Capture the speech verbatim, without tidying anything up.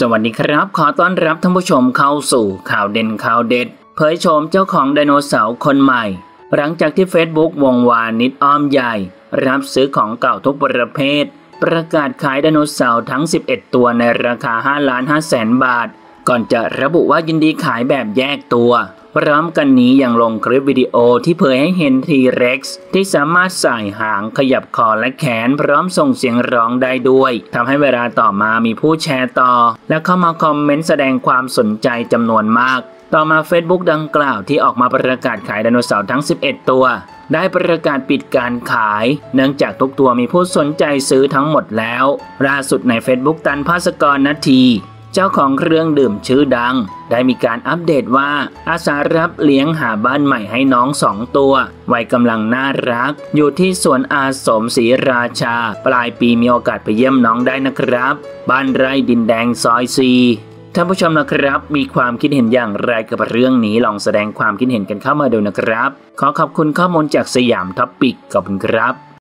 วัสดีครับขอต้อนรับท่านผู้ชมเข้าสู่ข่าวเด่นข่าวเด็ดเผยโฉมเจ้าของไดโนเสาร์คนใหม่หลังจากที่ Facebook วงวานิชอ้อมใหญ่รับซื้อของเก่าทุกประเภทประกาศขายไดโนเสาร์ทั้งสิบเอ็ดตัวในราคา ห้าล้านห้าแสน บาทก่อนจะระบุว่ายินดีขายแบบแยกตัวพร้อมกันนี้ยังลงคลิปวิดีโอที่เผยให้เห็น ที เร็กซ์ ที่สามารถใส่หางขยับคอและแขนพร้อมส่งเสียงร้องได้ด้วยทำให้เวลาต่อมามีผู้แชร์ต่อและเข้ามาคอมเมนต์แสดงความสนใจจำนวนมากต่อมา Facebook ดังกล่าวที่ออกมาประกาศขายไดโนเสาร์ทั้งสิบเอ็ดตัวได้ประกาศปิดการขายเนื่องจากทุกตัวมีผู้สนใจซื้อทั้งหมดแล้วล่าสุดใน Facebook ตันภาสกรนาทีเจ้าของเครื่องดื่มชื่อดังได้มีการอัปเดตว่าอาสารับเลี้ยงหาบ้านใหม่ให้น้องสองตัววัยกำลังน่ารักอยู่ที่สวนอาสมศรีราชาปลายปีมีโอกาสไปเยี่ยมน้องได้นะครับบ้านไร่ดินแดงซอยซีท่านผู้ชมนะครับมีความคิดเห็นอย่างไรกับเรื่องนี้ลองแสดงความคิดเห็นกันเข้ามาดูนะครับขอขอบคุณข้อมูลจากสยามท็อปปิกขอบคุณครับ